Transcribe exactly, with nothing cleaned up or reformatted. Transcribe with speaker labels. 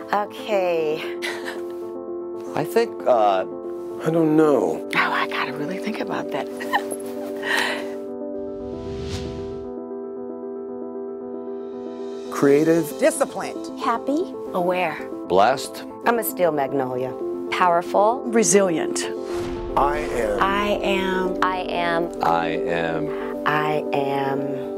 Speaker 1: Okay.
Speaker 2: I think, uh... I don't know.
Speaker 1: Oh, I gotta really think about that.
Speaker 2: Creative.
Speaker 3: Disciplined.
Speaker 1: Happy. Aware.
Speaker 2: Blessed.
Speaker 1: I'm a steel magnolia.
Speaker 4: Powerful.
Speaker 3: Resilient.
Speaker 2: I am.
Speaker 1: I am.
Speaker 4: I am.
Speaker 2: I am.
Speaker 1: I am.